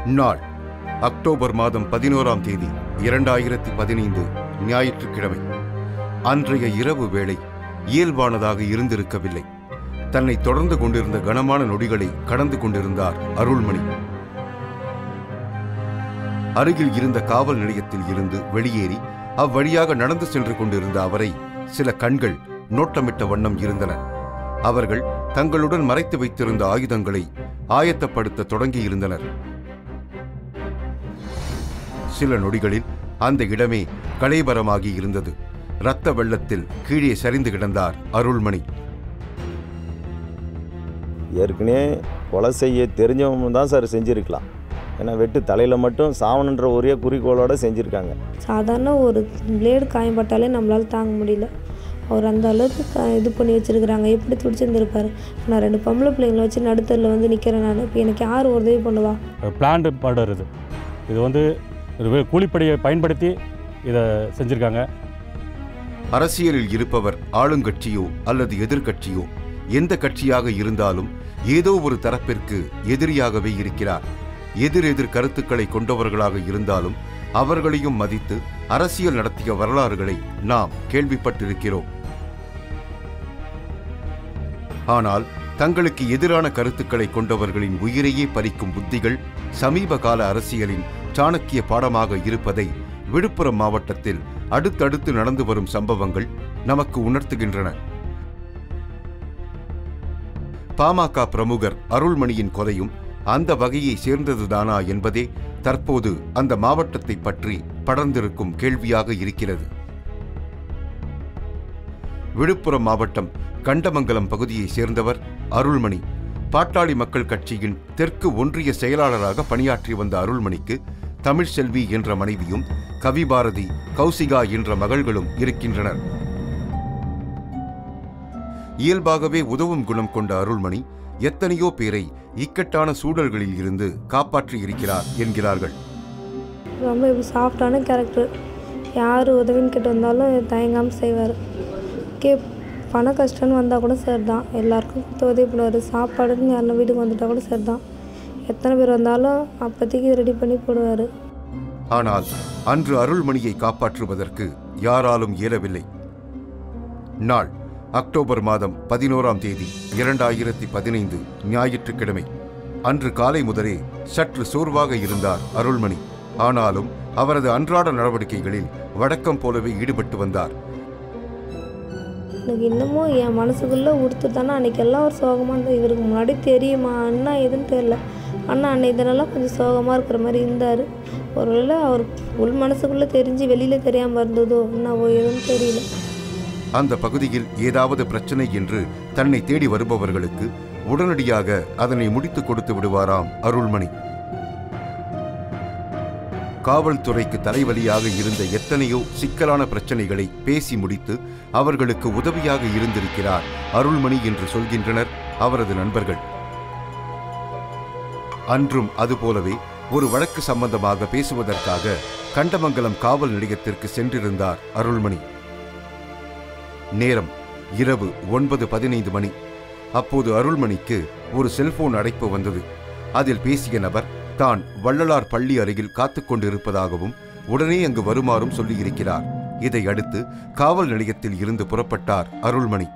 நாள் அக்டோபர் மாதம் 11ஆம் தேதி 2015 ஞாயிற்றுக்கிழமை. அன்றைய இரவு வேளை இயல்பானதாக இருந்திருக்கவில்லை. தன்னை தொடர்ந்து கொண்டிருந்த கனமான நொடிகளை கடந்து கொண்டிருந்தார் அருள்மணி. அருகில் இருந்த காவல் நிலையத்தில் இருந்து வெளியேறி அவ்வழியாக நடந்து சென்று கொண்டிருந்த அவரை சில கண்கள் நோட்டமிட்ட வண்ணம் இருந்தன. அவர்கள் தங்களுடன் மறைத்து வைத்திருந்த ஆயுதங்களை ஆயத்தப்படுத்த தொடங்கியிருந்தனர். சில நொடிகளில் அந்த இடமே கலைபரமாகி இருந்தது. இரத்த வெள்ளத்தில் கீழே சரிந்து கிடந்தார் அருள்மணி. ஏற்கனவே கொலை செய்ய தெரிஞ்சவங்க தான் சார் செஞ்சுருக்கலாம். ஏன்னா வெட்டு தலையில் மட்டும் சாவணுன்ற ஒரே குறிக்கோளோடு செஞ்சுருக்காங்க. சாதாரண ஒரு பிளேடு காயப்பட்டாலே நம்மளால் தாங்க முடியல. அவர் அந்த அளவுக்கு இது பண்ணி வச்சுருக்குறாங்க. எப்படி துடிச்சிருந்துருப்பார். நான் 2 பொம்பளை பிள்ளைங்களை வச்சு நடுத்தரில் வந்து நிற்கிறேன். நான் இப்போ எனக்கு யார் உதவி பண்ணுவா? பிளான்டு மர்டர் இது கூலிப்படையை பயன்படுத்தி இதை செஞ்சுருக்காங்க. அரசியலில் இருப்பவர் ஆளுங்கட்சியோ அல்லது எதிர்கட்சியோ எந்த கட்சியாக இருந்தாலும் ஏதோ ஒரு தரப்பிற்கு எதிரியாகவே இருக்கிறார். எதிர் கருத்துக்களை கொண்டவர்களாக இருந்தாலும் அவர்களையும் மதித்து அரசியல் நடத்திய வரலாறுகளை நாம் கேள்விப்பட்டிருக்கிறோம். ஆனால் தங்களுக்கு எதிரான கருத்துக்களை கொண்டவர்களின் உயிரையே பறிக்கும் புத்திகள் சமீப கால அரசியலின் சாணக்கிய பாடமாக இருப்பதை விழுப்புரம் மாவட்டத்தில் அடுத்தடுத்து நடந்து வரும் சம்பவங்கள் நமக்கு உணர்த்துகின்றன. பாமக பிரமுகர் அருள்மணியின் கொலையும் அந்த வகையை சேர்ந்ததுதானா என்பதே தற்போது அந்த மாவட்டத்தை பற்றி படர்ந்திருக்கும் கேள்வியாக இருக்கிறது. விழுப்புரம் மாவட்டம் கண்டமங்கலம் பகுதியை சேர்ந்தவர் அருள்மணி. பாட்டாளி மக்கள் கட்சியின் தெற்கு ஒன்றிய செயலாளராக பணியாற்றி வந்த அருள்மணிக்கு தமிழ்செல்வி என்ற மனைவியும் கவிபாரதி, கௌசிகா என்ற மகள்களும் இருக்கின்றனர். இயல்பாகவே உதவும் குணம் கொண்ட அருள்மணி எத்தனையோ பேரை இக்கட்டான சூழல்களில் இருந்து காப்பாற்றி இருக்கிறார் என்கிறார்கள். ரொம்ப சாஃப்டான கேரக்டர். யார் உதவின்னு கேட்டு வந்தாலும் தயங்காமல் செய்வார். பண கஷ்டம்னு வந்தால் கூட சார் தான் எல்லாருக்கும் உதவி பண்ணுவார். சாப்பாடுன்னு யாருன்னா வீட்டுக்கு வந்துட்டால் கூட சார் தான். எத்தனை பேர் வந்தாலும் அப்போதைக்கு ரெடி பண்ணி போடுவார். ஆனால் அன்று அருள்மணியை காப்பாற்றுவதற்கு யாராலும் இயலவில்லை. நாள் அக்டோபர் மாதம் 11ஆம் தேதி 2015 ஞாயிற்றுக்கிழமை. அன்று காலை முதலே சற்று சோர்வாக இருந்தார் அருள்மணி. ஆனாலும் அவரது அன்றாட நடவடிக்கைகளில் வழக்கம் போலவே ஈடுபட்டு வந்தார். எனக்கு இன்னமும் என் மனசுக்குள்ளே உடுத்துட்டானா அன்றைக்கி எல்லாம் ஒரு சோகமாக இருந்தால். இவருக்கு முன்னாடி தெரியுமா அண்ணா எதுன்னு தெரியல. அண்ணா இதனெல்லாம் கொஞ்சம் சோகமாக இருக்கிற மாதிரி இருந்தார். ஒருவேளை அவர் உள் மனசுக்குள்ளே தெரிஞ்சு வெளியில் தெரியாமல் இருந்ததோ என்னவோ எதுன்னு தெரியல. அந்த பகுதியில் ஏதாவது பிரச்சனை என்று தன்னை தேடி வருபவர்களுக்கு உடனடியாக அதனை முடித்து கொடுத்து விடுவாராம் அருள்மணி. காவல்துறைக்கு தலைவலியாக இருந்த எத்தனையோ சிக்கலான பிரச்சனைகளை பேசி முடித்து அவர்களுக்கு உதவியாக இருந்திருக்கிறார் அருள்மணி என்று சொல்கின்றனர் அவரது நண்பர்கள். அன்றும் அதுபோலவே ஒரு வழக்கு சம்பந்தமாக பேசுவதற்காக கண்டமங்கலம் காவல் நிலையத்திற்கு சென்றிருந்தார் அருள்மணி. நேரம் இரவு 9:15 மணி. அப்போது அருள்மணிக்கு ஒரு செல்போன் அழைப்பு வந்தது. அதில் பேசிய நபர் தான் வள்ளலார் பள்ளி அருகில் காத்துக் கொண்டிருப்பதாகவும் உடனே அங்கு வருமாறும் சொல்லியிருக்கிறார். இதை அடுத்து காவல் நிலையத்தில் இருந்து புறப்பட்டார் அருள்மணி.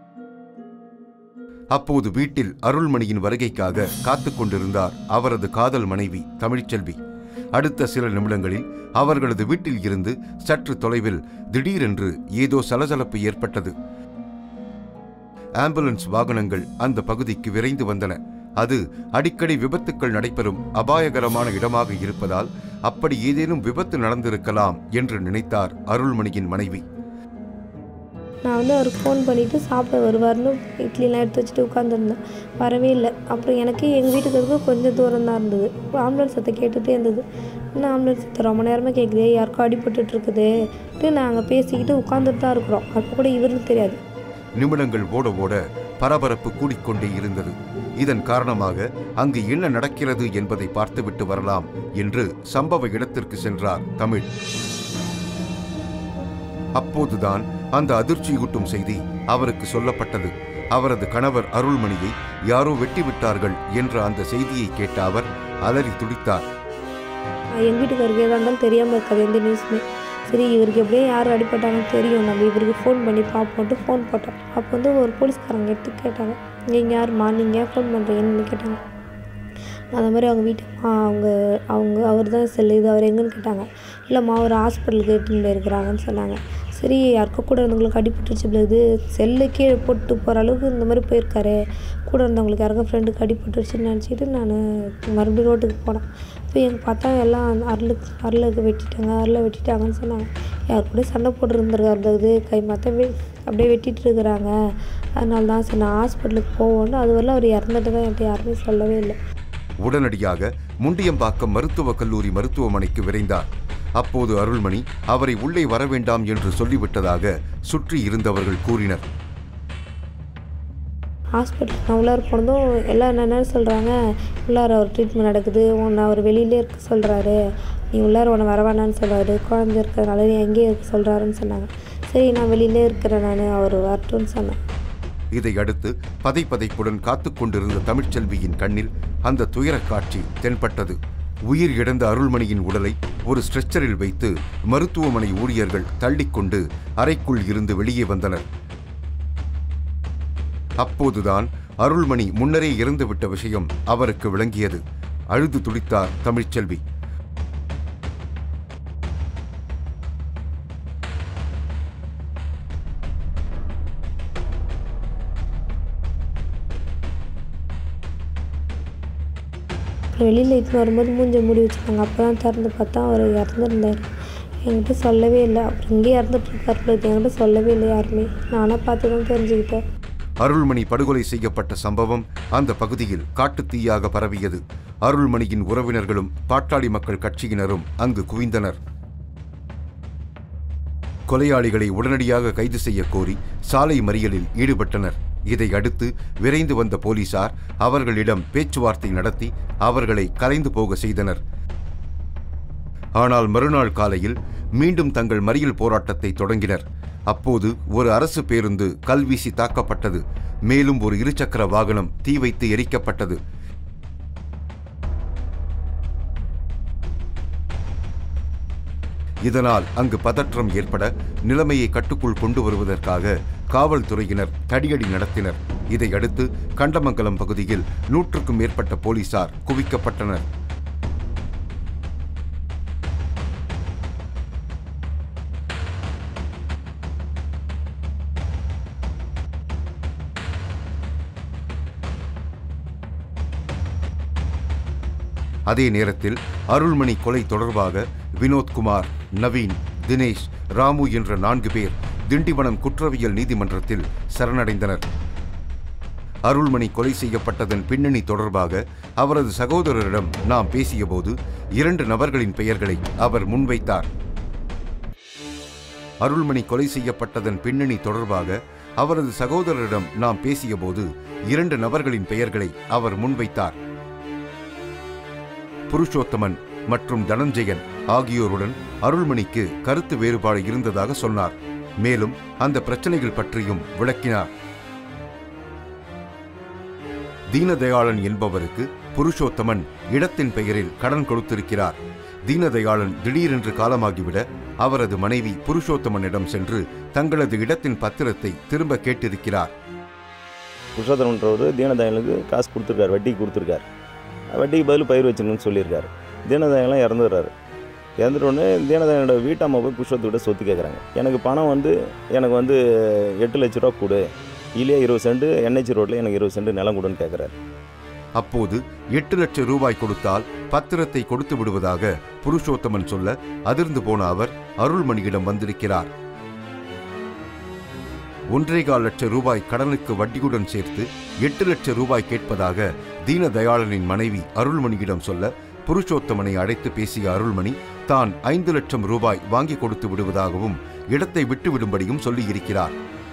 அப்போது வீட்டில் அருள்மணியின் வருகைக்காக காத்துக் கொண்டிருந்தார் அவரது காதல் மனைவி தமிழ்செல்வி. அடுத்த சில நிமிடங்களில் அவர்களது வீட்டில் இருந்து சற்று தொலைவில் திடீரென்று ஏதோ சலசலப்பு ஏற்பட்டது. ஆம்புலன்ஸ் வாகனங்கள் அந்த பகுதிக்கு விரைந்து வந்தன. அது அடிக்கடி விபத்துக்கள் நடைபெறும் அபாயகரமான இடமாக இருப்பதால் அப்படி ஏதேனும் விபத்து நடந்திருக்கலாம் என்று நினைத்தார் அருள்மணியின் மனைவி. நான் அவருக்கு ஃபோன் பண்ணிவிட்டு சாப்பிட வருவார்னு இட்லிலாம் எடுத்து வச்சுட்டு உட்காந்துருந்தேன். வரவே இல்லை. அப்புறம் எனக்கு எங்கள் வீட்டுக்கு கொஞ்சம் தூரம் தான் இருந்தது. ஆம்புலன்ஸ் சத்தம் கேட்டுகிட்டே இருந்தது. இன்னும் ஆம்புலன்ஸ் சத்தம் ரொம்ப நேரமாக கேட்குது, யாருக்கும் அடிபட்டுருக்குது நாங்கள் பேசிக்கிட்டு உட்காந்துட்டு தான் இருக்கிறோம். அப்போ கூட இவருக்கு தெரியாது. நிமிடங்கள் ஓட ஓட பரபரப்பு கூடிக்கொண்டே இருந்தது. இதன் காரணமாக அங்கு என்ன நடக்கிறது என்பதை பார்த்துவிட்டு வரலாம் என்று சம்பவ இடத்திற்கு சென்றார் தமிழ். அப்போதுதான் அந்த அதிர்ச்சியூட்டும் செய்தி அவருக்கு சொல்லப்பட்டது. அவரது கணவர் அருள்மணியை யாரோ வெட்டிவிட்டார்கள் என்ற அந்த செய்தியை கேட்ட அவர் அலறி துடித்தார். எங்கள் வீட்டுக்காருக்கு எதாக இருந்தாலும் தெரியாமல் இருக்காது எந்த நியூஸுமே. சரி இவருக்கு எப்படியும் யார் அடிப்பட்டாங்கன்னு தெரியும், நம்ம இவருக்கு ஃபோன் பண்ணி பார்ப்போன்ட்டு ஃபோன் போட்டோம். அப்போ வந்து ஒரு போலீஸ்காரங்க எடுத்து கேட்டாங்க, நீங்கள் யாரும்மா, நீங்கள் ஏன் ஃபோன் பண்ணுறீங்கன்னு கேட்டாங்க. அந்த மாதிரி அவங்க வீட்டுமா அவர் தான் செல்லு, இது அவர் எங்கன்னு கேட்டாங்க. இல்லைம்மா ஒரு ஹாஸ்பிட்டலுக்கு எடுத்துன்னு போயிருக்கிறாங்கன்னு சொன்னாங்க. சரி யாருக்கோ கூட இருந்தவங்களுக்கு அடிபட்டுருச்சு போல இது, செல்லு கீழே போட்டு போகிற அளவுக்கு இந்த மாதிரி போயிருக்காரு, கூட இருந்தவங்களுக்கு யாருக்கோ ஃப்ரெண்டுக்கு அடிபட்டுருச்சுன்னு நினச்சிட்டு நான் மறுபடியும் ரோட்டுக்கு போனேன். இப்போ எங்கள் பார்த்தா எல்லாம் அருளுக்கு வெட்டிட்டாங்கன்னு சொன்னாங்க. யார் கூட சண்டை போட்டு இருந்திருக்காரு இது, கை மாற்ற அப்படியே வெட்டிகிட்டு இருக்கிறாங்க. அதனால தான் சரி நான் ஹாஸ்பிட்டலுக்கு போவோன்னு, அது வரல அவர் இறந்துட்டு தான் என்கிட்ட யாருமே சொல்லவே இல்லை. உடனடியாக முண்டியம்பாக்கம் மருத்துவக் கல்லூரி மருத்துவமனைக்கு விரைந்தார். அப்போது அருள்மணி அவரை உள்ளே வர வேண்டாம் என்று சொல்லிவிட்டதாக சுற்றி இருந்தவர்கள் கூறினர். ஹாஸ்பிட்டல் நான் உள்ளார போனதும் எல்லாம் என்ன சொல்கிறாங்க, உள்ளார அவர் ட்ரீட்மெண்ட் நடக்குது, உன்னை அவர் வெளியிலே இருக்க சொல்கிறாரு, நீ உள்ளார உன்னை வர வேணான்னு சொல்கிறாரு, குழந்தை இருக்கிறதுனால நீ எங்கேயே இருக்க சொல்கிறாருன்னு சொன்னாங்க. சரி நான் வெளியிலே இருக்கிறேன், நான் அவர் வரட்டும்னு சொன்னேன். இதையடுத்து பதைப்புடன் காத்து கொண்டிருந்த தமிழ்ச்செல்வியின் கண்ணில் அந்த துயரக் காட்சி தென்பட்டது. உயிர் இழந்த அருள்மணியின் உடலை ஒரு ஸ்ட்ரெச்சரில் வைத்து மருத்துவமனை ஊழியர்கள் தள்ளிக்கொண்டு அறைக்குள் இருந்து வெளியே வந்தனர். அப்போதுதான் அருள்மணி முன்னரே இறந்துவிட்ட விஷயம் அவருக்கு விளங்கியது. அழுது துடித்தார் தமிழ்ச்செல்வி. வெளியில் இப்போ வரும்போது மூஞ்சை மூடி வச்சுருந்தாங்க. அப்போ தான் திறந்து பார்த்தா அவர் இறந்துருந்தார். என்கிட்ட சொல்லவே இல்லை. அப்புறம் இங்கேயே இறந்துட்டுருக்காரு, என்கிட்ட சொல்லவே இல்லை யாருமே. நானாக பார்த்து தான் தெரிஞ்சுக்கிட்டேன். அருள்மணி படுகொலை செய்யப்பட்ட சம்பவம் அந்த பகுதியில் காட்டுத்தீயாக பரவியது. அருள்மணியின் உறவினர்களும் பாட்டாளி மக்கள் கட்சியினரும் அங்கு குவிந்தனர். கொலையாளிகளை உடனடியாக கைது செய்ய கோரி சாலை மறியலில் ஈடுபட்டனர். இதை அடுத்து விரைந்து வந்த போலீசார் அவர்களிடம் பேச்சுவார்த்தை நடத்தி அவர்களை கலைந்து போக செய்தனர். ஆனால் மறுநாள் காலையில் மீண்டும் தங்கள் மறியல் போராட்டத்தை தொடங்கினர். அப்போது ஒரு அரசு பேருந்து கல்வீசி தாக்கப்பட்டது. மேலும் ஒரு இருசக்கர வாகனம் தீ வைத்து எரிக்கப்பட்டது. இதனால் அங்கு பதற்றம் ஏற்பட நிலைமையை கட்டுக்குள் கொண்டு வருவதற்காக காவல்துறையினர் தடியடி நடத்தினர். இதையடுத்து கண்டமங்கலம் பகுதியில் 100க்கும் மேற்பட்ட போலீசார் குவிக்கப்பட்டனர். அதே நேரத்தில் அருள்மணி கொலை தொடர்பாக வினோத்குமார், நவீன், தினேஷ், ராமு என்ற 4 பேர் திண்டிவனம் குற்றவியல் நீதிமன்றத்தில் சரணடைந்தனர். அருள்மணி கொலை செய்யப்பட்டதன் பின்னணி தொடர்பாக அவரது சகோதரரிடம் நாம் பேசியபோது 2 நபர்களின் பெயர்களை அவர் முன்வைத்தார். அருள்மணி கொலை செய்யப்பட்டதன் பின்னணி தொடர்பாக அவரது சகோதரரிடம் நாம் பேசியபோது 2 நபர்களின் பெயர்களை அவர் முன்வைத்தார். புருஷோத்தமன் மற்றும் தனஞ்சயன் ஆகியோருடன் அருள்மணிக்கு கருத்து வேறுபாடு இருந்ததாக சொன்னார். மேலும் அந்த பிரச்சனைகள் பற்றியும் விளக்கினார். தீனதயாளன் என்பவருக்கு புருஷோத்தமன் இடத்தின் பெயரில் கடன் கொடுத்திருக்கிறார். தீனதயாளன் திடீரென்று காலமாகிவிட அவரது மனைவி புருஷோத்தமனிடம் சென்று தங்களது இடத்தின் பத்திரத்தை திரும்ப கேட்டிருக்கிறார். புருஷோத்தமன்றவர் தீனதயாளனுக்கு காசு கொடுத்துருக்காரு, வட்டிக்கு கொடுத்துருக்காரு. வட்டிக்கு பதில் பயிர் வச்சுக்கணும்னு சொல்லியிருக்காரு. தீனதயாளன் இறந்துடுறாரு. இறந்துட்டோடனே தீனதயாளனோட வீட்டம்மா போய் புருஷோத்துக்கிட்ட சொத்து கேட்குறாங்க. எனக்கு பணம் எனக்கு 8 லட்ச ரூபா கொடு, இல்லையா 20 சென்ட் என்ஹெச் ரோட்டில் எனக்கு 20 சென்ட் நிலம் கொடுன்னு கேட்குறாரு. அப்போது 8 லட்சம் ரூபாய் கொடுத்தால் பத்திரத்தை கொடுத்து விடுவதாக புருஷோத்தமன் சொல்ல அதிர்ந்து போன அவர் அருள்மணியிடம் வந்திருக்கிறார். 1.25 லட்சம் ரூபாய் கடனுக்கு வட்டியுடன் சேர்த்து 8 லட்சம் ரூபாய் கேட்பதாக தீனதயாளனின் மனைவி அருள்மணியிடம் சொல்ல புருஷோத்தமனை அழைத்து பேசிய அருள்மணி தான் 5 லட்சம் ரூபாய் வாங்கி கொடுத்து விடுவதாகவும் இடத்தை விட்டுவிடும்படியும் சொல்லியிருக்கிறார்.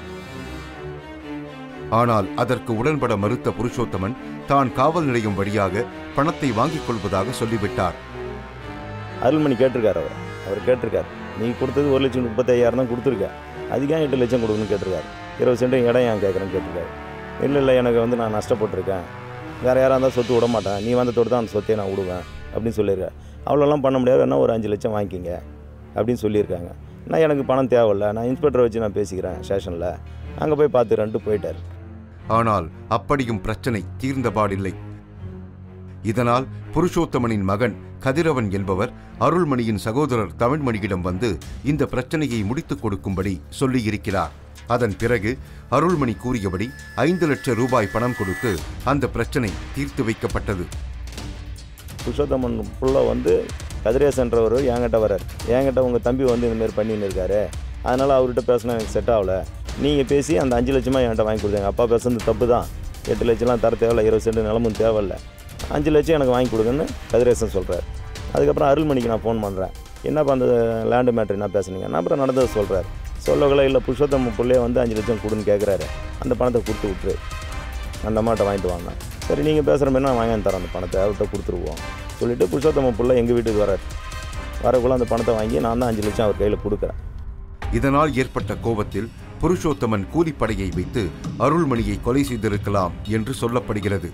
ஆனால் அதற்கு உடன்பட மறுத்த புருஷோத்தமன் தான் காவல் நிலையம் வழியாக பணத்தை வாங்கிக் கொள்வதாக சொல்லிவிட்டார். அருள்மணி கேட்டிருக்காரு. அவர் கேட்டிருக்காரு, நீ கொடுத்தது 1,35,000 தான் கொடுத்துருக்க, அதுக்காக 8 லட்சம் கொடுக்கணும்னு கேட்டிருக்காரு. 20 சென்ட் இடம் ஏன் கேட்குறேன்னு கேட்டிருக்காரு. இல்லை எனக்கு நான் நஷ்டப்பட்டிருக்கேன், வேறு யாராக இருந்தால் சொத்து விட மாட்டேன், நீ வந்ததோடு தான் அந்த சொத்தையை நான் விடுவேன் அப்படின்னு சொல்லியிருக்காரு. அவ்வளோலாம் பண்ண முடியாது, வேணா ஒரு 5 லட்சம் வாங்கிக்கிங்க அப்படின்னு சொல்லியிருக்காங்க. நான் எனக்கு பணம் தேவையில்ல, நான் இன்ஸ்பெக்டரை வச்சு நான் பேசிக்கிறேன் ஸ்டேஷனில், அங்கே போய் பார்த்துக்கிறேன்ட்டு போயிட்டார். ஆனால் அப்படியும் பிரச்சனை தீர்ந்தபாடில்லை. இதனால் புருஷோத்தமனின் மகன் கதிரவன் என்பவர் அருள்மணியின் சகோதரர் தமிழ்மணியிடம் வந்து இந்த பிரச்சனையை முடித்துக் கொடுக்கும்படி சொல்லியிருக்கிறார். அதன் பிறகு அருள்மணி கூறியபடி 5 லட்சம் ரூபாய் பணம் கொடுத்து அந்த பிரச்சனை தீர்த்து வைக்கப்பட்டது. புருஷோத்தமன் புள்ள வந்து கதிரேசன்றவர் என்கிட்ட வர்றார். என்கிட்ட உங்கள் தம்பி வந்து இந்தமாரி பண்ணின்னு இருக்காரு, அதனால் அவர்கிட்ட பேசினா எனக்கு செட் ஆகலை, நீங்கள் பேசி அந்த 5 லட்சமாக என்கிட்ட வாங்கி கொடுத்தாங்க. அப்பா பேசுறது தப்பு தான், 8 லட்சம்லாம் தர தேவையில்ல, 20 சென்ட் நிலமும் தேவையில்லை, 5 லட்சம் எனக்கு வாங்கி கொடுங்கன்னு கதிரேசன் சொல்கிறார். அதுக்கப்புறம் அருள்மணிக்கு நான் ஃபோன் பண்ணுறேன், என்னப்பா அந்த லேண்டு மேட்ரு என்ன பேசுனீங்க, நான் அப்புறம் நடந்ததை சொல்கிறார். சொல்லக்குள்ள இல்லை புருஷோத்தமன் பிள்ளைய வந்து 5 லட்சம் கொடுன்னு கேட்குறாரு, அந்த பணத்தை கொடுத்து விட்டுரு, அந்த அம்மாட்ட வாங்கிட்டு வாங்க. சரி நீங்கள் பேசுகிற மாதிரி நான் வாங்கி தரேன், அந்த பணத்தை அவர்கிட்ட கொடுத்துருவோம் சொல்லிவிட்டு புருஷோத்தமன் பிள்ளை எங்கள் வீட்டுக்கு வரார். வரக்குள்ள அந்த பணத்தை வாங்கி நான் தான் 5 லட்சம் அவர் கையில் கொடுக்குறேன். இதனால் ஏற்பட்ட கோபத்தில் புருஷோத்தமன் கூலிப்படையை வைத்து அருள்மணியை கொலை செய்திருக்கலாம் என்று சொல்லப்படுகிறது.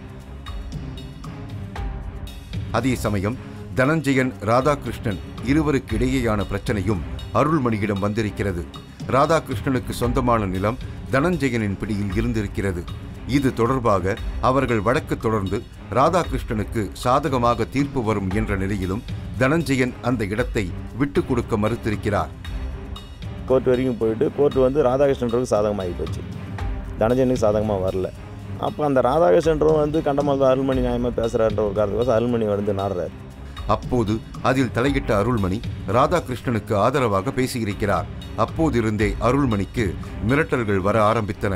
அதே சமயம் தனஞ்சயன் ராதாகிருஷ்ணன் இருவருக்கு இடையேயான பிரச்சனையும் அருள்மணியிடம் வந்திருக்கிறது. ராதாகிருஷ்ணனுக்கு சொந்தமான நிலம் தனஞ்சயனின் பிடியில் இருந்திருக்கிறது. இது தொடர்பாக அவர்கள் வழக்கு தொடர்ந்து ராதாகிருஷ்ணனுக்கு சாதகமாக தீர்ப்பு வரும் என்ற நிலையிலும் தனஞ்சயன் அந்த இடத்தை விட்டுக் கொடுக்க மறுத்திருக்கிறார். கோர்ட் வரைக்கும் போயிட்டு கோர்ட் வந்து ராதாகிருஷ்ணனுக்கு சாதகமாகி போச்சு, தனஞ்சயனுக்கு சாதகமாக வரல. அப்போ அந்த ராதாகிருஷ்ணன் வந்து கண்டமாக அருள்மணி நியாயமாக பேசுகிறான்ற ஒரு காரணத்துக்கோசம் அருள்மணி வந்து நாடுறார். அப்போது அதில் தலையிட்ட அருள்மணி ராதாகிருஷ்ணனுக்கு ஆதரவாக பேசியிருக்கிறார். அப்போதிருந்தே அருள்மணிக்கு மிரட்டல்கள் வர ஆரம்பித்தன.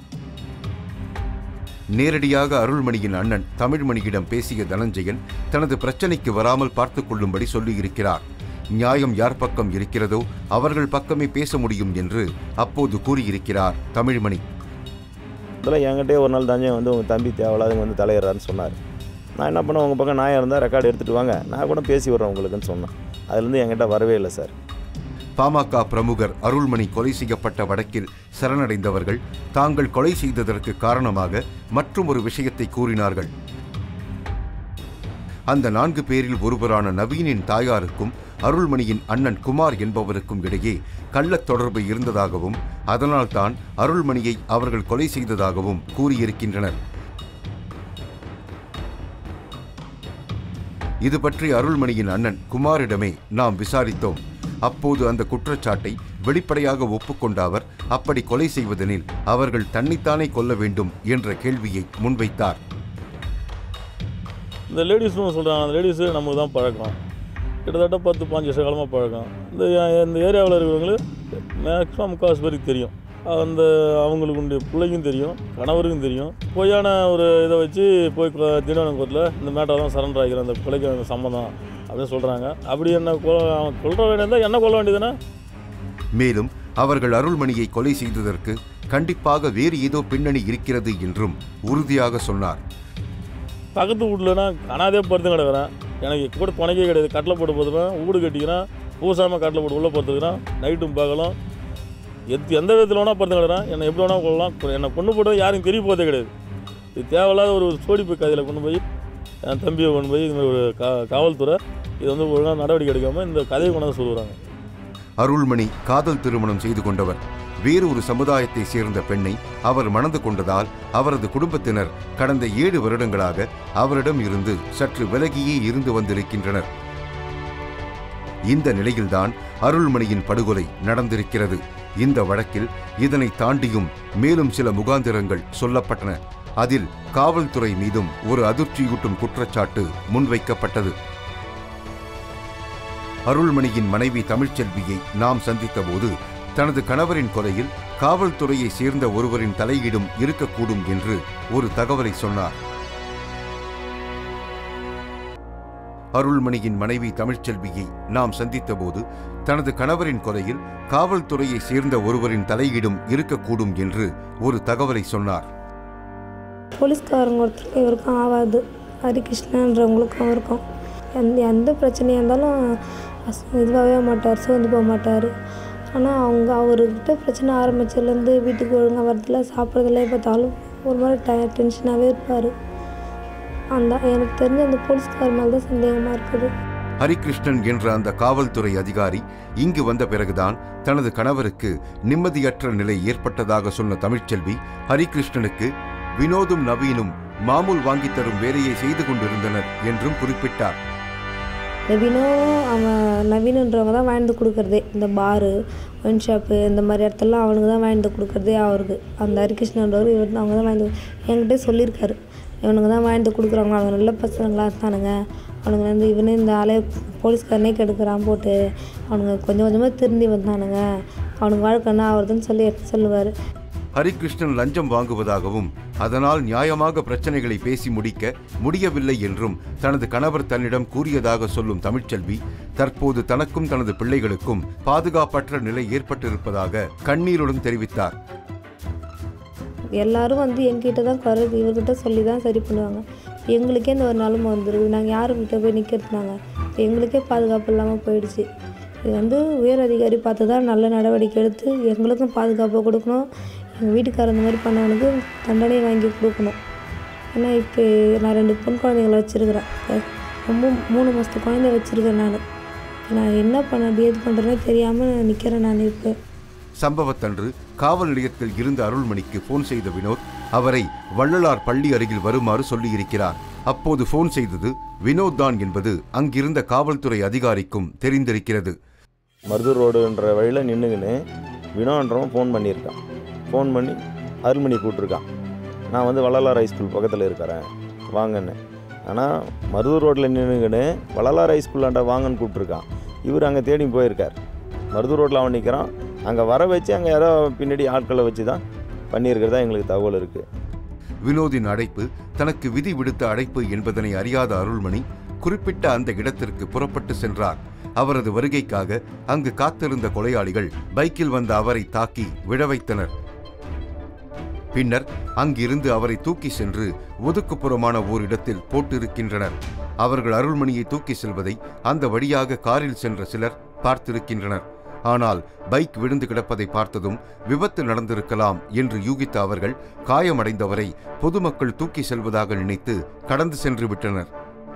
நேரடியாக அருள்மணியின் அண்ணன் தமிழ்மணியிடம் பேசிய தனஞ்சயன் தனது பிரச்சனைக்கு வராமல் பார்த்துக் கொள்ளும்படி சொல்லியிருக்கிறார். நியாயம் யார் பக்கம் இருக்கிறதோ அவர்கள் பக்கமே பேச முடியும் என்று அப்போது கூறியிருக்கிறார் தமிழ்மணி. இதெல்லாம் என்கிட்டே ஒரு நாள் தஞ்சை வந்து உங்கள் தம்பி தேவையில்லாதவங்க வந்து தலையிடறான்னு சொன்னார். நான் என்ன பண்ணேன், உங்கள் பக்கம் நியாயம் இருந்தால் ரெக்கார்டு எடுத்துகிட்டு வாங்க, நான் கூட பேசி விட்றேன் உங்களுக்குன்னு சொன்னேன். அதுலேருந்து என்கிட்ட வரவே இல்லை சார். பாமக பிரமுகர் அருள்மணி கொலை செய்யப்பட்ட வழக்கில் சரணடைந்தவர்கள் தாங்கள் கொலை செய்ததற்கு காரணமாக மற்றும் ஒரு விஷயத்தை கூறினார்கள். அந்த 4 பேரில் ஒருவரான நவீனின் தாயாருக்கும் அருள்மணியின் அண்ணன் குமார் என்பவருக்கும் இடையே கள்ளத் தொடர்பு இருந்ததாகவும் அதனால்தான் அருள்மணியை அவர்கள் கொலை செய்ததாகவும் கூறியிருக்கின்றனர். இது பற்றி அருள்மணியின் அண்ணன் குமாரிடமே நாம் விசாரித்தோம். அப்போது அந்த குற்றச்சாட்டை வெளிப்படையாக ஒப்புக்கொண்ட அவர் அப்படி கொலை செய்வதெனில் அவர்கள் தன்னைத்தானே கொல்ல வேண்டும் என்ற கேள்வியை முன்வைத்தார். இந்த லேடிஸ்னு சொல்கிறாங்க, அந்த லேடிஸு நமக்கு தான் பழக்கம், கிட்டத்தட்ட 10-15 வருஷ காலமாக பழக்கம். இந்த ஏரியாவில் இருக்கிறவங்களுக்கு மேக்ஸிமம் முக்கால்வாசி பேருக்கு தெரியும். அந்த அவங்களுக்கு உண்டு பிள்ளைக்கும் தெரியும், கணவருக்கும் தெரியும். பொய்யான ஒரு இதை வச்சு போய் தினவனம் கோர்ட்டில் இந்த மேட்டரை தான் சரண்டர் ஆகிக்கிறேன், அந்த கொலைக்கு எனக்கு சம்மந்தம் அப்படின்னு சொல்கிறாங்க. அப்படி என்ன கொல்ற வேண்டியதான் என்ன கொல்ல வேண்டியதுன்னா. மேலும் அவர்கள் அருள்மணியை கொலை செய்ததற்கு கண்டிப்பாக வேறு ஏதோ பின்னணி இருக்கிறது என்றும் உறுதியாக சொன்னார். பக்கத்து வீட்டில்னா அனாதே படுத்து கிடக்கிறேன், எனக்கு கூட துணைக்கே கிடையாது. கட்டில் போட்டு போதுவேன், வீடு கட்டிக்கிறேன், பூசாமல் கட்டில் போட்டு உள்ளே படுத்துக்கிறேன், நைட்டும் பகலும் எந்த விதத்தில் வேணால் படுத்து கிடக்கிறேன். என்னை எப்படி வேணால் கொள்ளலாம், என்னை கொண்டு போட்டு யாரும் தெரிய போதே கிடையாது. இது தேவையில்லாத ஒரு சோடிப்பு கதையில் கொண்டு போய் என் தம்பியை கொண்டு போய் இதுமாதிரி ஒரு காவல்துறை இது வந்து ஒழுங்காக நடவடிக்கை எடுக்காமல் இந்த கதையை கொண்டாந்து சொல்லுறாங்க. அருள்மணி காதல் திருமணம் செய்து கொண்டவர். வேறு ஒரு சமுதாயத்தை சேர்ந்த பெண்ணை அவர் மணந்து கொண்டதால் அவரது குடும்பத்தினர் கடந்த 7 வருடங்களாக அவரிடம் இருந்து சற்று விலகியே இருந்து வந்திருக்கின்றனர். இந்த நிலையில்தான் அருள்மணியின் படுகொலை நடந்திருக்கிறது. இந்த வழக்கில் இதனை தாண்டியும் மேலும் சில முகாந்திரங்கள் சொல்லப்பட்டன. அதில் காவல்துறை மீதும் ஒரு அதிர்ச்சியூட்டும் குற்றச்சாட்டு முன்வைக்கப்பட்டது. அருள்மணியின் மனைவி தமிழ்ச்செல்வியை நாம் சந்தித்தபோது தனது கணவரின் கொலையில் காவல்துறையை சேர்ந்த ஒருவரின் தலையீடும் இருக்கக்கூடும் என்று ஒரு தகவலை சொன்னார். அருள்மணியின் மனைவி தமிழ்ச்செல்வியை நாம் சந்தித்தபோது தனது கணவரின் கொலையில் காவல்துறையை சேர்ந்த ஒருவரின் தலையீடும் இருக்கக்கூடும் என்று ஒரு தகவலை சொன்னார். போலீஸ்காரங்க ஒருத்தர் இவருக்கும் ஆகாது, ஹரிகிருஷ்ணன்றவங்களுக்கும் அவருக்கும் எந்த பிரச்சனையாக இருந்தாலும் இதுவாகவே மாட்டார், சோர்ந்து போக மாட்டார். ஆனால் அவர்கிட்ட பிரச்சனை ஆரம்பிச்சதுலேருந்து வீட்டுக்கு ஒழுங்காக வரதில்ல, சாப்பிட்றதில்ல, பார்த்தாலும் ஒரு மாதிரி டென்ஷனாகவே இருப்பார். எனக்கு தெரிஞ்ச அந்த போலீஸ்கார மேலே தான் சந்தேகமாக இருக்குது. ஹரிகிருஷ்ணன் என்ற அந்த காவல்துறை அதிகாரி இங்கு வந்த பிறகுதான் தனது கணவருக்கு நிம்மதியற்ற நிலை ஏற்பட்டதாக சொன்ன தமிழ்ச்செல்வி ஹரிகிருஷ்ணனுக்கு வினோதும் நவீனும் மாமூல் வாங்கித் தரும் வேலையை செய்து கொண்டிருந்தனர் என்றும் குறிப்பிட்டார். நவீனன்றவங்க தான் வாங்கி கொடுக்குறதே, இந்த பாரு ஒயின் ஷாப்பு இந்த மாதிரி இடத்துலலாம் அவனுக்கு தான் வாங்கி கொடுக்குறதே. அவருக்கு அந்த ஹரிகிருஷ்ணன்றவர் அவங்க தான் வாங்கி என்கிட்டே சொல்லியிருக்காரு. இவனுங்க தான் வாங்கி கொடுக்குறாங்க, அவங்க நல்ல பசங்களாக இருந்தானுங்க, அவனுங்க வந்து இவனே இந்த ஆளே போலீஸ்காரனே கெடுக்கிறான் போட்டு அவனுங்க கொஞ்சம் கொஞ்சமாக திருந்தி வந்தானுங்க, அவனுக்கு வாழ்க்கைன்னா ஆகுறதுன்னு சொல்லுவார். ஹரிகிருஷ்ணன் லஞ்சம் வாங்குவதாகவும் அதனால் நியாயமாக பிரச்சனைகளை பேசி முடிக்க முடியவில்லை என்றும் தனது கணவர் தன்னிடம் கூறியதாக சொல்லும் தமிழ்ச்செல்வி தற்போது தனக்கும் தனது பிள்ளைகளுக்கும் பாதுகாப்பற்ற நிலை ஏற்பட்டிருப்பதாக கண்ணீருடன் தெரிவித்தார். எல்லாரும் வந்து எங்கிட்ட தான் குறை இவர்கிட்ட சொல்லி தான் சரி பண்ணுவாங்க. எங்களுக்கே இந்த ஒரு நிலமை வந்துருக்குது, நாங்கள் யாருக்கிட்ட போய் நிற்கிறதுனாங்க, எங்களுக்கே பாதுகாப்பு இல்லாமல் போயிடுச்சு. இது வந்து உயர் அதிகாரி பார்த்து தான் நல்ல நடவடிக்கை எடுத்து எங்களுக்கும் பாதுகாப்பு கொடுக்கணும், எங்கள் வீட்டுக்காரர் இந்த மாதிரி பண்ணவனுக்கு தண்டனை வாங்கி கொடுக்கணும். ஏன்னா இப்போ நான் 2 பெண் குழந்தைங்களை வச்சுருக்கிறேன், ரொம்ப 3 மாதத்து குழந்தை வச்சுருக்கேன். நான் என்ன பண்ணது ஏது பண்ணுறேன்னே தெரியாமல் நிற்கிறேன் நான். இப்போ சம்பவத்தன்று காவல் நிலையத்தில் இருந்த அருள்மணிக்கு போன் செய்த வினோத் அவரை வள்ளலார் பள்ளி அருகில் வருமாறு சொல்லியிருக்கிறார். அப்போது போன் செய்தது வினோத் தான் என்பது அங்கிருந்த காவல்துறை அதிகாரிக்கும் தெரிந்திருக்கிறது. மருதூர் ரோடுன்ற வழியில் நின்றுக்கின்னு வினோன்றவன் ஃபோன் பண்ணியிருக்கான். ஃபோன் பண்ணி அருள்மணி கூப்பிட்ருக்கான், நான் வந்து வள்ளலார் ஹைஸ்கூல் பக்கத்தில் இருக்கிறேன் வாங்கன்னு. ஆனால் மருதூர் ரோட்டில் நின்றுக்கின்னு வள்ளலார் ஹைஸ்கூலாண்ட வாங்கன்னு கூப்பிட்ருக்கான். இவர் அங்கே தேடி போயிருக்கார். மருதூர் ரோட்டில் அவன் நிற்கிறான், அங்கே வர வச்சு அங்கே யாரோ பின்னாடி ஆட்களை வச்சு தான் பண்ணியிருக்கிறதா எங்களுக்கு தகவல் இருக்குது. வினோதின் அழைப்பு தனக்கு விதி விடுத்த அழைப்பு என்பதனை அறியாத அருள்மணி குறிப்பிட்ட அந்த இடத்திற்கு புறப்பட்டு சென்றார். அவரது வருகைக்காக அங்கு காத்திருந்த கொலையாளிகள் பைக்கில் வந்த அவரை தாக்கி விழ வைத்தனர். பின்னர் அங்கிருந்து அவரை தூக்கி சென்று ஒதுக்குப்புறமான ஓரிடத்தில் போட்டிருக்கின்றனர். அவர்கள் அருள்மணியை தூக்கி செல்வதை அந்த வழியாக காரில் சென்ற சிலர் பார்த்திருக்கின்றனர். ஆனால் பைக் விழுந்து கிடப்பதை பார்த்ததும் விபத்து நடந்திருக்கலாம் என்று யூகித்த அவர்கள் காயமடைந்தவரை பொதுமக்கள் தூக்கி செல்வதாக நினைத்து கடந்து சென்று விட்டனர்.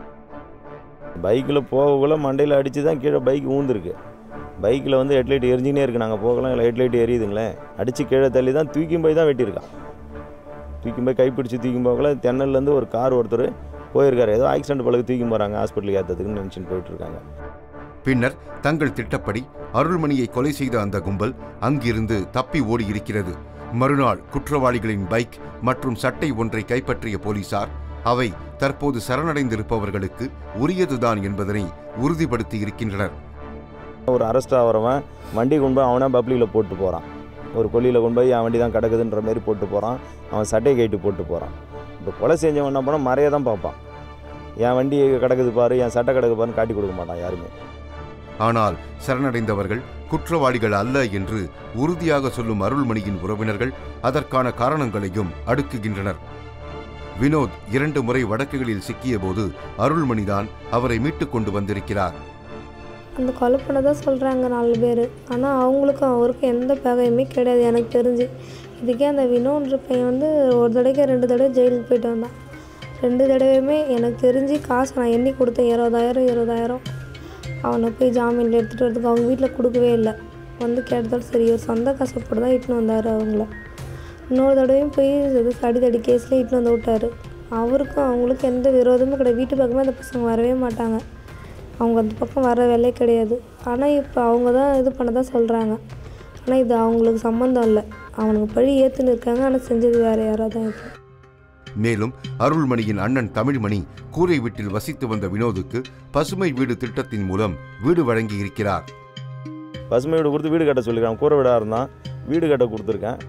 பைக்கில் போகக்குள்ள மண்டையில் அடித்து தான் கீழே பைக் ஊந்துருக்கு. பைக்கில் வந்து ஹெட்லைட் எரிஞ்சினே இருக்குது, நாங்கள் போகலாம் ஹெட்லைட் எரியுதுங்களே, அடித்து கீழே தள்ளி தான் தூக்கி போய் தான் வெட்டியிருக்கான். தூக்கி போய் கைப்பிடிச்சி தூக்கி போகல தென்னல்லேருந்து ஒரு கார் ஒருத்தர் போயிருக்காரு, ஏதோ ஆக்சிடென்ட் பழகு தூக்கி போகிறாங்க ஹாஸ்பிட்டலுக்கு ஏற்றதுக்குன்னு நினச்சின்னு போயிட்டுருக்காங்க. பின்னர் தங்கள் திட்டப்படி அருள்மணியை கொலை செய்த அந்த கும்பல் அங்கிருந்து தப்பி ஓடியிருக்கிறது. மறுநாள் குற்றவாளிகளின் பைக் மற்றும் சட்டை ஒன்றை கைப்பற்றிய போலீசார் அவை தற்போது சரணடைந்திருப்பவர்களுக்கு உரியதுதான் என்பதனை உறுதிப்படுத்தி இருக்கின்றனர். ஒரு அரெஸ்ட் ஆகிறவன் வண்டி கொண்டு போய் அவனா பப்ளிக்கில் போட்டு போகிறான், ஒரு கொல்லியில் கொண்டு போய் என் வண்டி தான் கிடக்குதுன்ற மாதிரி போட்டு போகிறான், அவன் சட்டை கைட்டு போட்டு போகிறான். இப்போ கொலை செஞ்சவன் என்ன போனால் மறைய தான் பார்ப்பான், என் வண்டி கிடக்குது பாரு, என் சட்டை கிடக்கு பாருன்னு காட்டி கொடுக்க மாட்டான் யாருமே. ஆனால் சரணடைந்தவர்கள் குற்றவாளிகள் அல்ல என்று உறுதியாக சொல்லும் அருள்மணியின் உறவினர்கள் அதற்கான காரணங்களையும் அடுக்குகின்றனர். வினோத் 2 முறை வழக்குகளில் சிக்கிய போது அருள்மணிதான் அவரை மீட்டுக் கொண்டு வந்திருக்கிறார். அந்த கொலை பண்ணதான் சொல்கிறாங்க 4 பேர், ஆனால் அவங்களுக்கும் அவருக்கும் எந்த பகையுமே கிடையாது எனக்கு தெரிஞ்சு. இதுக்கே அந்த வினோன்ற பையன் வந்து ஒரு தடவைக்கு 2 தடவை ஜெயிலுக்கு போயிட்டு வந்தான். 2 தடவையுமே எனக்கு தெரிஞ்சு காசு நான் எண்ணி கொடுத்தேன், 20,000 அவனை போய் ஜாமீனில் எடுத்துகிட்டு வரதுக்கு அவங்க வீட்டில் கொடுக்கவே இல்லை. வந்து கேட்டதாலும் சரி ஒரு சொந்த கஷ்டப்பட்டு தான் இட்டுன்னு வந்தார் அவங்கள. இன்னொரு தடவையும் போய் அடித்தடி கேஸில் இட்டுன்னு வந்து விட்டார். அவருக்கும் அவங்களுக்கும் எந்த விரோதமும் கிடையாது, வீட்டு பக்கமே அந்த பசங்க வரவே மாட்டாங்க, அவங்க அந்த பக்கம் வர வேலையே கிடையாது. ஆனால் இப்போ அவங்க தான் இது பண்ண தான் சொல்கிறாங்க, ஆனால் இது அவங்களுக்கு சம்மந்தம் இல்லை, அவனுக்கு பழி ஏற்றுன்னு இருக்காங்க, ஆனால் செஞ்சது வேறு யாராவது தான் இப்போ. மேலும் அருள்மணியின் அண்ணன் தமிழ்மணி கூரை வீட்டில் வசித்து வந்த வினோதுக்கு பசுமை வீடு திட்டத்தின் மூலம் வீடு வழங்கி இருக்கிறார். பசுமை வீடு கொடுத்து வீடு கட்ட சொல்லியிருக்கான், கூரை வீடாக இருந்தான், வீடு கட்ட கொடுத்துருக்கேன்.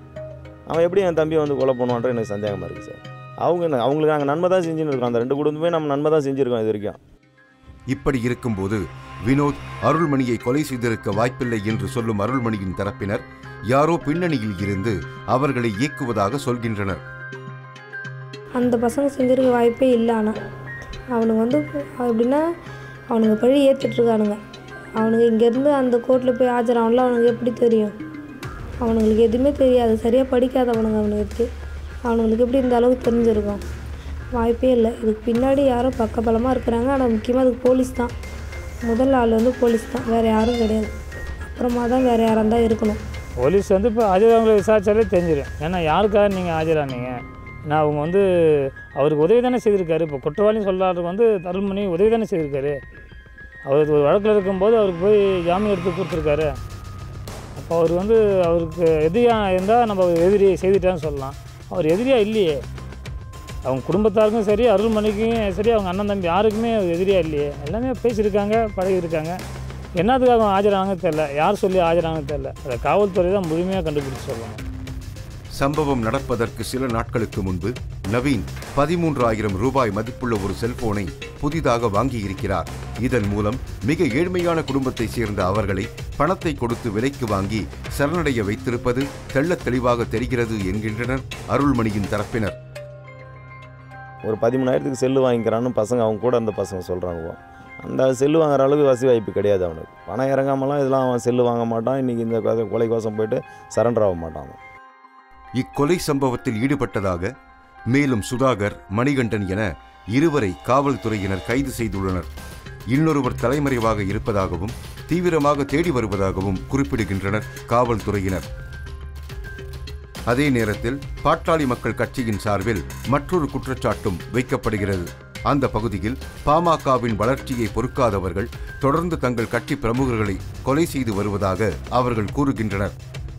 அவன் எப்படி என் தம்பியை வந்து கொலை பண்ணுவான்ற எனக்கு சந்தேகமாக இருக்குது சார். அவங்களுக்கு நாங்கள் நன்மை தான் செஞ்சுன்னு இருக்கோம், அந்த 2 குடும்பமே நம்ம நன்மை தான் செஞ்சுருக்கோம் இது வரைக்கும். இப்படி இருக்கும்போது வினோத் அருள்மணியை கொலை செய்திருக்க வாய்ப்பில்லை என்று சொல்லும் அருள்மணியின் தரப்பினர் யாரோ பின்னணியில் இருந்து அவர்களை இயக்குவதாக சொல்கின்றனர். அந்த பசங்க செஞ்சிருக்க வாய்ப்பே இல்லை. ஆனால் அவனுங்க வந்து எப்படின்னா அவனுங்க பழி ஏற்றுட்ருக்கானுங்க. அவனுங்க இங்கேருந்து அந்த கோர்ட்டில் போய் ஆஜராகல, அவனுக்கு எப்படி தெரியும்? அவனுங்களுக்கு எதுவுமே தெரியாது, சரியாக படிக்காதவனுங்க அவனுங்களுக்கு எப்படி இந்த அளவுக்கு தெரிஞ்சிருக்கும்? வாய்ப்பே இல்லை. இதுக்கு பின்னாடி யாரோ பக்கபலமாக இருக்கிறாங்க, ஆனால் முக்கியமாக அதுக்கு போலீஸ் தான். முதல் ஆள் வந்து போலீஸ் தான், வேறு யாரும் கிடையாது. அப்புறமா தான் வேறு யாராக தான் இருக்கணும். போலீஸ் வந்து இப்போ ஆஜராவங்களை விசாரித்தாலே தெரிஞ்சிடும். ஏன்னா யாருக்காக நீங்கள் ஆஜரானீங்க, நான் அவங்க வந்து அவருக்கு உதவி தானே செய்திருக்காரு. இப்போ குற்றவாளின்னு சொல்கிறாருக்கு வந்து அருள்மணி உதவி தானே செய்திருக்காரு. அவர் ஒரு வழக்கில் இருக்கும்போது அவருக்கு போய் ஜாமீன் எடுத்து கொடுத்துருக்காரு. அப்போ அவர் வந்து அவருக்கு எதிரியாக இருந்தால் நம்ம எதிரி செய்துட்டான்னு சொல்லலாம். அவர் எதிரியாக இல்லையே. அவங்க குடும்பத்தாருக்கும் சரி, அருள்மணிக்கும் சரி, அவங்க அண்ணன் தம்பி யாருக்குமே எதிரியாக இல்லையே. எல்லாமே பேசியிருக்காங்க, பழகியிருக்காங்க. என்னத்துக்காக அவங்க ஆஜரானாங்கன்னு தெரில, யார் சொல்லி ஆஜரானாங்கன்னு தெரில. அதை காவல்துறை தான் முழுமையாக கண்டுபிடிச்சி சொல்லணும். சம்பவம் நடப்பதற்கு சில நாட்களுக்கு முன்பு நவீன் 13,000 ரூபாய் மதிப்புள்ள ஒரு செல்போனை புதிதாக வாங்கியிருக்கிறார். இதன் மூலம் மிக ஏழ்மையான குடும்பத்தை சேர்ந்த அவர்களை பணத்தை கொடுத்து விலைக்கு வாங்கி சரணடைய வைத்திருப்பது தெள்ளத் தெளிவாக தெரிகிறது என்கின்றனர் அருள்மணியின் தரப்பினர். ஒரு 13,000க்கு செல்லு வாங்கிக்கிறான்னு பசங்க, அவங்க கூட அந்த பசங்க சொல்கிறாங்க. அந்த செல்லு வாங்குற அளவுக்கு வசதி வாய்ப்பு கிடையாது அவனுக்கு. பணம் இறங்காமலாம் இதெல்லாம் அவன் செல்லு வாங்க மாட்டான். இன்றைக்கி இந்த கொலை கோசம் போயிட்டு சரண்டர் ஆக மாட்டான். இக்கொலை சம்பவத்தில் ஈடுபட்டதாக மேலும் சுதாகர், மணிகண்டன் என இருவரை காவல்துறையினர் கைது செய்துள்ளனர். இன்னொருவர் தலைமறைவாக இருப்பதாகவும் தீவிரமாக தேடி வருவதாகவும் குறிப்பிடுகின்றனர் காவல்துறையினர். அதே நேரத்தில் பாட்டாளி மக்கள் கட்சியின் சார்பில் மற்றொரு குற்றச்சாட்டும் வைக்கப்படுகிறது. அந்த பகுதியில் பாமகவின் வளர்ச்சியை பொறுக்காதவர்கள் தொடர்ந்து தங்கள் கட்சி பிரமுகர்களை கொலை செய்து வருவதாக அவர்கள் கூறுகின்றனர்.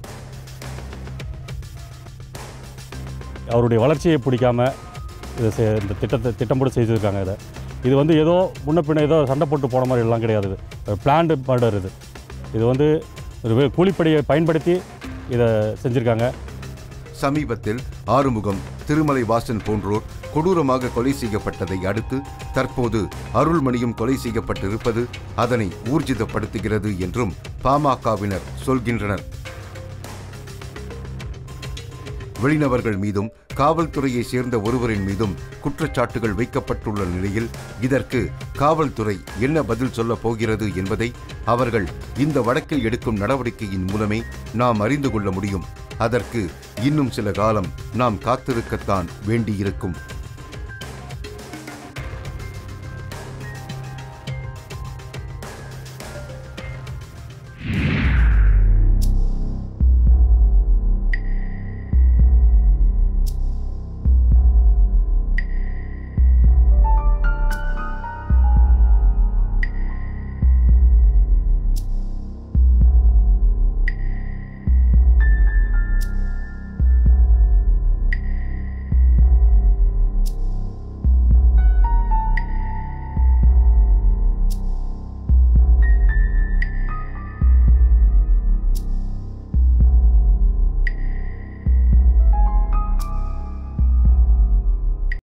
அவருடைய வளர்ச்சியை பிடிக்காம இந்த திட்டம் போட்டு செய்திருக்காங்க. இது வந்து ஏதோ முன்ன பின்ன ஏதோ சண்டை போட்டு போன மாதிரி எல்லாம் கிடையாது. இது பிளான்டு மர்டர். இது வந்து கூலிப்படையை பயன்படுத்தி இதை செஞ்சுருக்காங்க. சமீபத்தில் ஆறுமுகம், திருமலை வாசன் போன்றோர் கொடூரமாக கொலை செய்யப்பட்டதை அடுத்து தற்போது அருள்மணியும் கொலை செய்யப்பட்டிருப்பது அதனை ஊர்ஜிதப்படுத்துகிறது என்றும் பாமகவினர் சொல்கின்றனர். வெளிநபர்கள் மீதும் காவல்துறையை சேர்ந்த ஒருவரின் மீதும் குற்றச்சாட்டுகள் வைக்கப்பட்டுள்ள நிலையில் இதற்கு காவல்துறை என்ன பதில் சொல்லப் போகிறது என்பதை அவர்கள் இந்த வழக்கில் எடுக்கும் நடவடிக்கையின் மூலமே நாம் அறிந்து கொள்ள முடியும். அதற்கு இன்னும் சில காலம் நாம் காத்திருக்கத்தான் வேண்டியிருக்கும்.